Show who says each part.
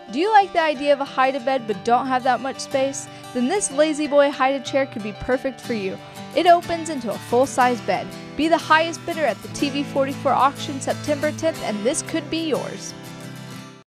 Speaker 1: Do you like the idea of a Hida bed but don't have that much space? Then this Lazy Boy Hida chair could be perfect for you. It opens into a full-size bed. Be the highest bidder at the TV44 auction September 10th and this could be yours.